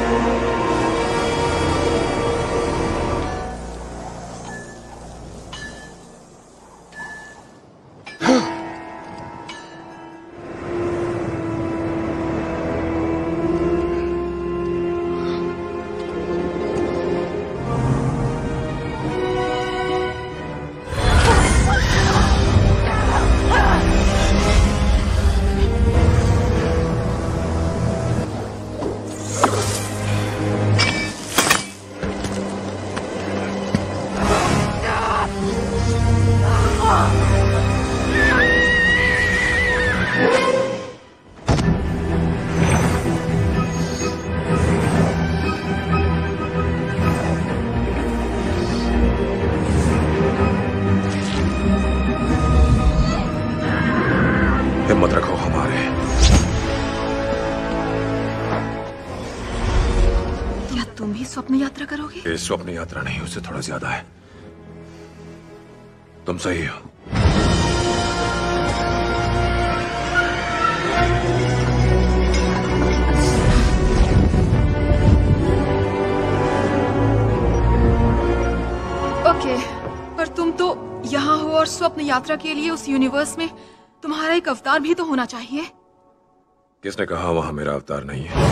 हिम्मत रखो हमारे। क्या तुम भी स्वप्न यात्रा करोगे? ये स्वप्न यात्रा नहीं, उससे थोड़ा ज्यादा है। तुम सही हो। ओके, पर तुम तो यहाँ हो और स्वप्न यात्रा के लिए उस यूनिवर्स में तुम्हारा एक अवतार भी तो होना चाहिए। किसने कहा वहां मेरा अवतार नहीं है?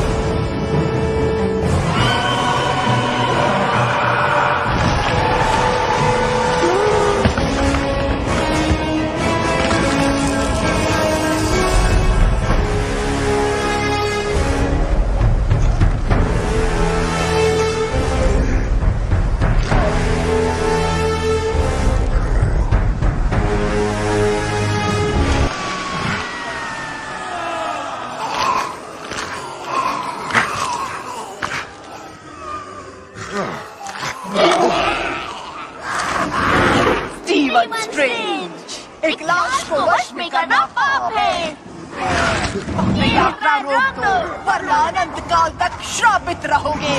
एक लाश को वश में करना पाप है। अपनी यात्रा रोक दो वरना अनंत काल तक श्रापित रहोगे।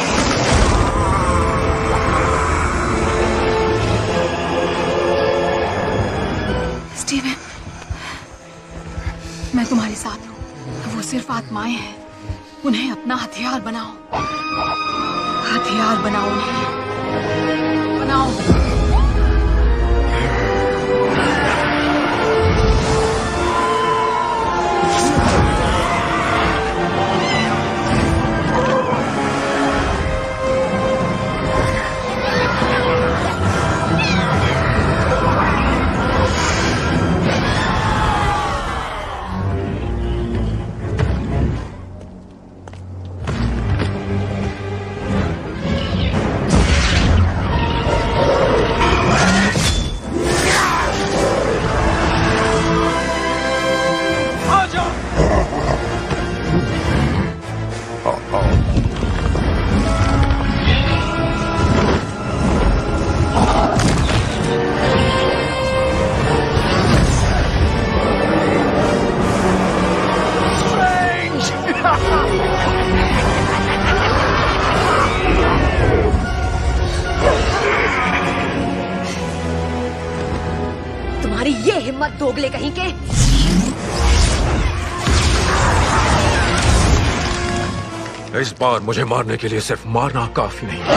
स्टीवन, मैं तुम्हारे साथ हूँ। वो सिर्फ आत्माएं हैं, उन्हें अपना हथियार बनाओ। हथियार बनाओ उन्हें, बनाओ। तुम्हारी ये हिम्मत दोगले कहीं के। इस बार मुझे मारने के लिए सिर्फ मारना काफी नहीं।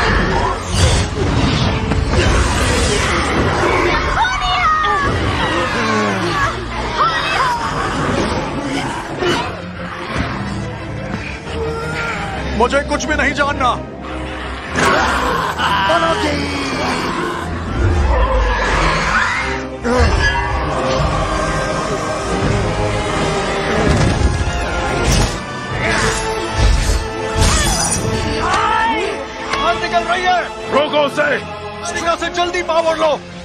मुझे कुछ भी नहीं जानना। निकल रही है, रोको उसे। स्टिंगर से जल्दी पावर लो।